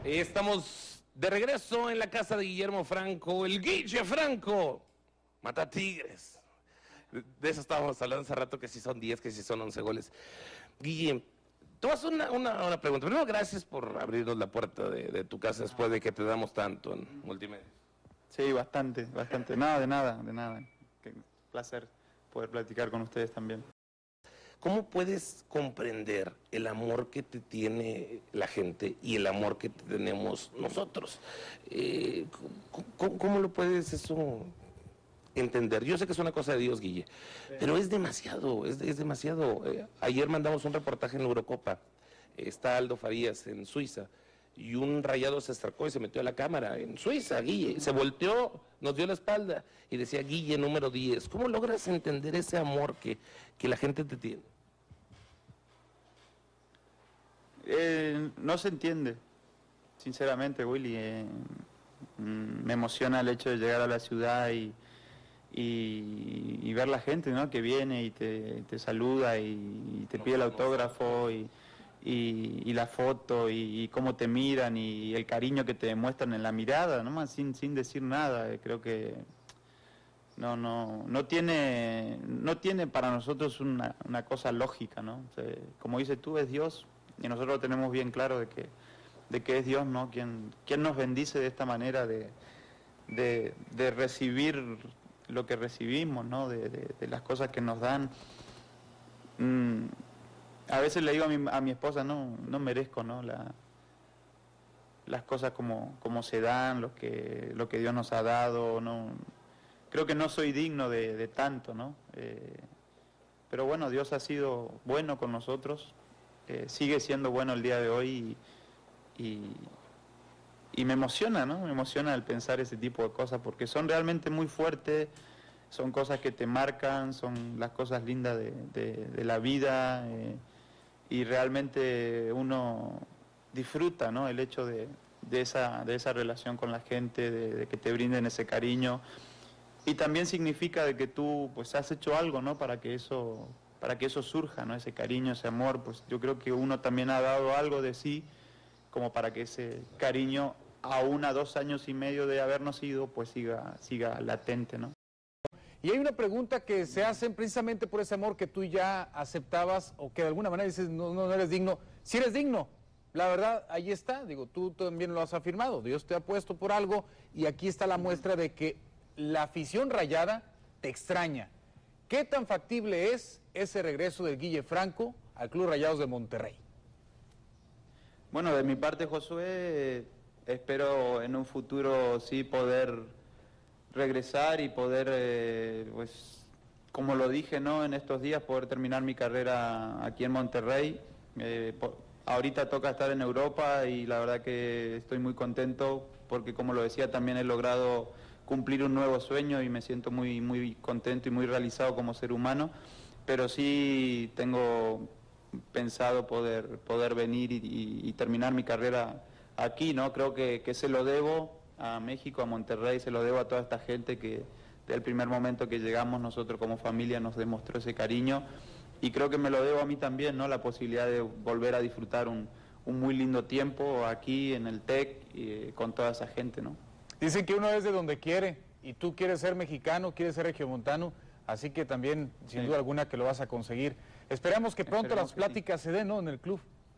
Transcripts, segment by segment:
Estamos de regreso en la casa de Guillermo Franco, el Guille Franco, mata tigres. De eso estábamos hablando hace rato, que si son 10, que si son 11 goles. Guille, te voy a hacer una pregunta. Primero, gracias por abrirnos la puerta de tu casa después de que te damos tanto en multimedia. Sí, bastante. Nada, de nada. Qué placer poder platicar con ustedes también. ¿Cómo puedes comprender el amor que te tiene la gente y el amor que tenemos nosotros? ¿Cómo lo puedes eso entender? Yo sé que es una cosa de Dios, Guille, pero es demasiado, es demasiado. Ayer mandamos un reportaje en la Eurocopa, está Aldo Farías en Suiza, y un Rayado se acercó y se metió a la cámara en Suiza, Guille, se volteó, nos dio la espalda y decía Guille número 10. ¿Cómo logras entender ese amor que la gente te tiene? No se entiende, sinceramente, Willy. Me emociona el hecho de llegar a la ciudad y ver la gente, ¿no?, que viene y te saluda y te pide el autógrafo y la foto y cómo te miran y el cariño que te demuestran en la mirada, nomás sin decir nada. Creo que no tiene para nosotros una cosa lógica, ¿no? O sea, como dices tú, es Dios, y nosotros lo tenemos bien claro de que es Dios, ¿no?, quien nos bendice de esta manera de recibir lo que recibimos, ¿no?, de las cosas que nos dan. A veces le digo a mi esposa, no merezco, ¿no?, las cosas como se dan, lo que Dios nos ha dado, no. Creo que no soy digno de tanto, ¿no? Pero bueno, Dios ha sido bueno con nosotros, sigue siendo bueno el día de hoy y me emociona, ¿no? Me emociona el pensar ese tipo de cosas porque son realmente muy fuertes, son cosas que te marcan, son las cosas lindas de la vida, y realmente uno disfruta, ¿no?, el hecho de esa relación con la gente, de que te brinden ese cariño. Y también significa de que tú pues has hecho algo, ¿no?, para que eso surja, ¿no?, ese cariño, ese amor. Pues yo creo que uno también ha dado algo de sí como para que ese cariño, aún a 2 años y medio de habernos ido, pues siga latente, ¿no? Y hay una pregunta que se hacen precisamente por ese amor que tú ya aceptabas o que de alguna manera dices no eres digno. Si eres digno, la verdad, ahí está, digo, tú también lo has afirmado, Dios te ha puesto por algo y aquí está la muestra de que la afición rayada te extraña. ¿Qué tan factible es ese regreso del Guille Franco al Club Rayados de Monterrey? Bueno, de mi parte, Josué, espero en un futuro sí poder regresar y poder, pues, como lo dije, ¿no?, en estos días, poder terminar mi carrera aquí en Monterrey. Ahorita toca estar en Europa y la verdad que estoy muy contento porque, como lo decía, también he logrado cumplir un nuevo sueño y me siento muy contento y muy realizado como ser humano, pero sí tengo pensado poder venir y terminar mi carrera aquí, ¿no? Creo que se lo debo a México, a Monterrey, se lo debo a toda esta gente que desde el primer momento que llegamos nosotros como familia nos demostró ese cariño, y creo que me lo debo a mí también, ¿no?, la posibilidad de volver a disfrutar un muy lindo tiempo aquí en el TEC con toda esa gente, ¿no? Dicen que uno es de donde quiere y tú quieres ser mexicano, quieres ser regiomontano, así que también, sin duda alguna, que lo vas a conseguir. Esperamos que pronto las pláticas se den, ¿no?, en el club.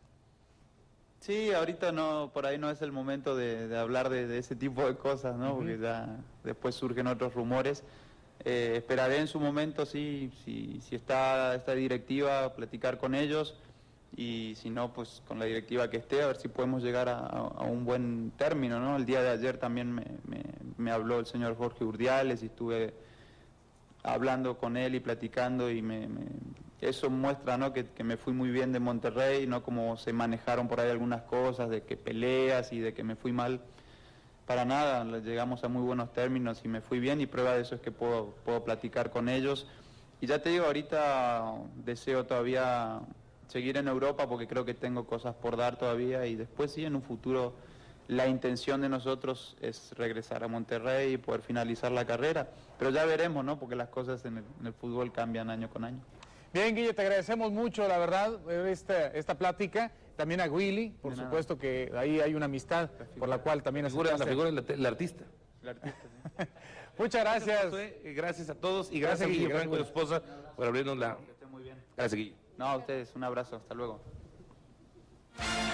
Sí, ahorita no, por ahí no es el momento de hablar de ese tipo de cosas, ¿no? Porque ya después surgen otros rumores. Esperaré en su momento, sí, si está esta directiva, platicar con ellos, y si no, pues con la directiva que esté, a ver si podemos llegar a un buen término, ¿no? El día de ayer también me habló el señor Jorge Urdiales y estuve hablando con él y platicando, y eso muestra, ¿no?, que me fui muy bien de Monterrey, no como se manejaron por ahí algunas cosas, de que peleas y de que me fui mal. Para nada, llegamos a muy buenos términos y me fui bien, y prueba de eso es que puedo platicar con ellos. Y ya te digo, ahorita deseo todavía seguir en Europa porque creo que tengo cosas por dar todavía, y después sí, en un futuro la intención de nosotros es regresar a Monterrey y poder finalizar la carrera, pero ya veremos, ¿no?, porque las cosas en el fútbol cambian año con año. Bien, Guille, te agradecemos mucho, la verdad, esta plática. También a Willy, por De nada. supuesto que ahí hay una amistad por la cual también La aceptaste. figura del artista. El artista, sí. Muchas gracias. Josué, gracias a todos y Gracias, gracias a Guille, Guille Franco y gracias. su esposa por abrirnos la... Que esté muy bien. Gracias, Guille. No, a ustedes, un abrazo, hasta luego.